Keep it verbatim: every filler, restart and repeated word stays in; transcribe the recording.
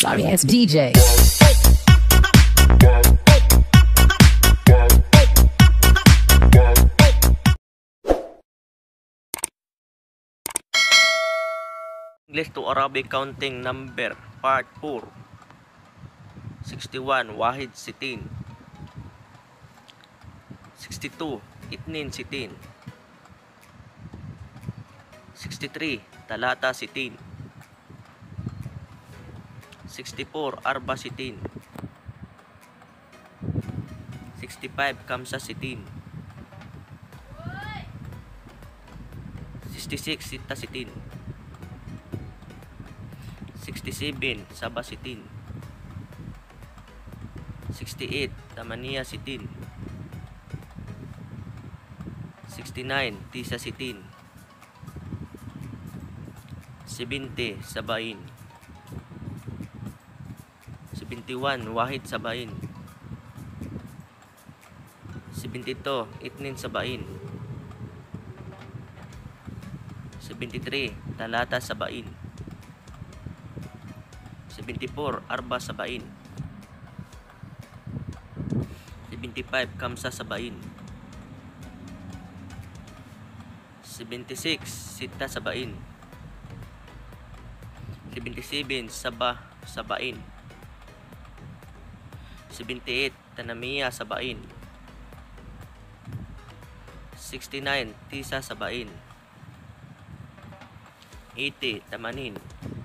sorry ass D J. English to Arabic counting number part four. sixty-one Wahid Sitin. sixty-two Itnin Sitin. sixty-three Talata Sitin. sixty-four Arba Sitin. sixty-five Kamsa Sitin. sixty-six Sita Sitin. sixty-seven Sabah Sitin. sixty-eight Tamania Sitin. sixty-nine Tisa Sitin. seventy Sabain. seventy-one Wahid Sabain. seventy-two Itnin Sabain. seventy-three Talata Sabain. seventy-four Arba Sabain. seventy-five Kamsa Sabain. seventy-six Sita Sabain. seventy-seven Sabah Sabain. seventy-eight Tanamiya Sabain. sixty-nine Tisa Sabain. eighty Tamanin.